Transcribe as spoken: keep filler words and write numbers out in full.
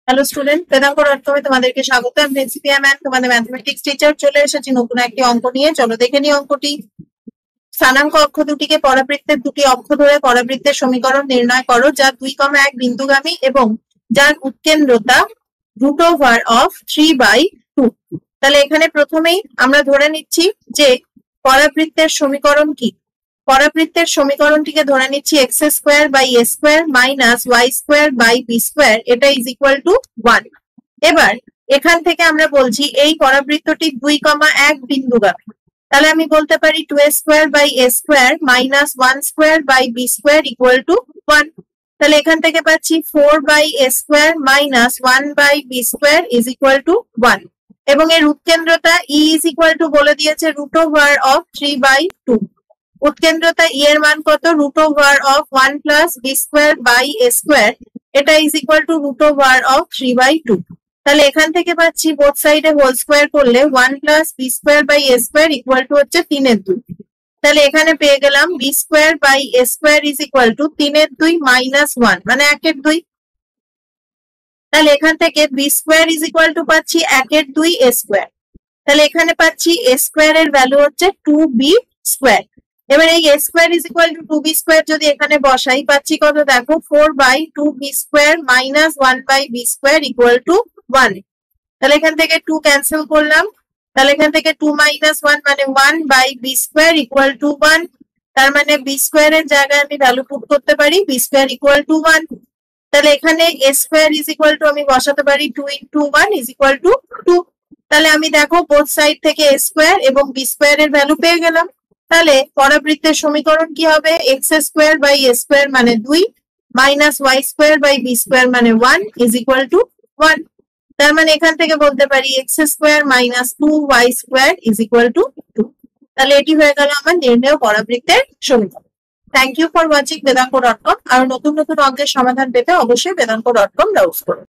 Hello student, Vedank dot com এ তোমাদেরকে স্বাগত। আমি প্রিন্সিপিয়া ম্যাম, তোমাদের ম্যাথমেটিক্স টিচার। চলে এসেছি নতুন একটি অঙ্ক নিয়ে। চলো দেখে নিই অঙ্কটি। স্থানাঙ্ক অক্ষ দুটিকে পরাবৃত্তের দুটি অক্ষ ধরে পরাবৃত্তের সমীকরণ নির্ণয় করো যা দুই কমা এক বিন্দুগামী এবং যার উৎকেন্দ্রতা root over of three by two. তাহলে এখানে প্রথমেই আমরা ধরে নিচ্ছি যে পরাবৃত্তের সমীকরণ কি। পরাবৃত্তের সমীকরণটিকে ধরে নিচ্ছি x square by a square minus y square by b square, এটা ইজ ইকুয়াল টু ওয়ান। এবার এখান থেকে আমরা বলছি এই পরাবৃত্তটি দুই কমা এক বিন্দুগামী। তাহলে আমি বলতে পারি two a square by a square minus one square by b square equal to one. তাহলে এখান থেকে পাচ্ছি four by a square minus one by b square is equal to one. এবং এর উৎকেন্দ্রতা ই ইজ ইকুয়াল টু বলে দিয়েছে root over of three by two. উৎকেন্দ্রতা ই এর মান কত? Root over of one plus b square by a square, এটা is equal two root over of three by two. তাহলে এখান থেকে পাচ্ছি বোথ সাইডে হোল স্কোয়ার করলে one plus b square by a square equal to হচ্ছে তিনের দুই। তাহলে এখানে পেয়ে গেলাম b square by a square is equal to তিনের দুই মাইনাস ওয়ান মানে একের দুই। তাহলে এখান থেকে b square is equal to পাচ্ছি একের দুই এ স্কোয়ার। তাহলে এখানে পাচ্ছি এ স্কোয়ার এর ভ্যালু হচ্ছে টু বি স্কোয়ার। এবার এই a square is equal to two b square যদি এখানে বসাই পাচ্ছি কত দেখো, four by two b square minus one by b square equal to one. তাহলে এখান থেকে টু ক্যান্সেল করলাম। তাহলে এখান থেকে টু মাইনাস ওয়ান মানে one by b square equal to one. তার মানে বি স্কোয়ার এর জায়গায় আমি ভ্যালু পুট করতে পারি b square equal to one. তাহলে এখানে a square is equal to আমি বসাতে পারি two into one is equal to two. তাহলে আমি দেখো বোথ সাইড থেকে এ স্কোয়ার এবং বি স্কোয়ার এর ভ্যালু পেয়ে গেলাম। তাহলে পরাবৃত্তের সমীকরণ কি হবে? X square by a square মানে দুই মাইনাস y square by b square মানে one is equal to one. তার মানে এখান থেকে বলতে পারি x square minus two y square is equal to two. তাহলে এটি হয়ে গেল আমার নির্ণেয় পরাবৃত্তের সমীকরণ। Thank you for watching Vedank dot com. আর নতুন নতুন অঙ্কের সমাধান পেতে অবশ্যই বেদাঙ্ক ডট কম ব্রাউজ করুন।